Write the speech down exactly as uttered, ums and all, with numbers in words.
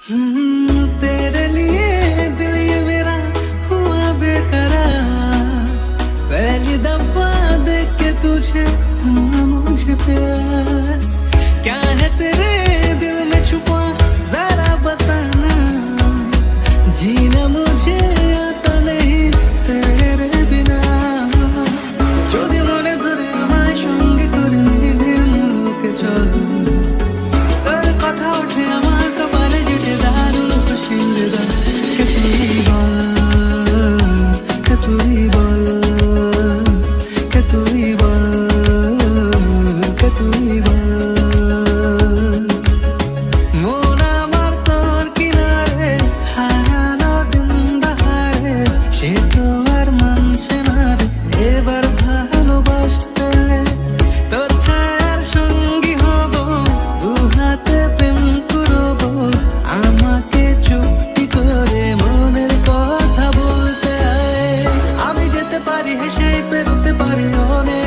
हम्म, तेरे लिए दिल ये मेरा हुआ बेकरार, पहली दफा देख के तुझे हुआ मुझे प्यार। क्या है तेरे दिल में छुपा जरा बताना, जीना मुझे आता नहीं तेरे बिना। যদি মনে ধরে আমায় সঙ্গে করে নিভৃত মুলুকে চলো, তোর কথা ওঠে আমার কপালে জেটে দারুণ খুশির গান। কে তুই বল, কে তুই বল, কে তুই বল, কে তুই বল। মন আমার তোর কিনারে হারানো দিন দাহারে, সে তো আর মানছে না রে এবার ভালোবাসতে। তোর ছায়ার সঙ্গী হব, দু হাতে প্রেম করব, আমাকে চুক্তি করে মনের কথা বলতে আয়। আমি যেতে পারি হেসে পেরোতে পারি অনেক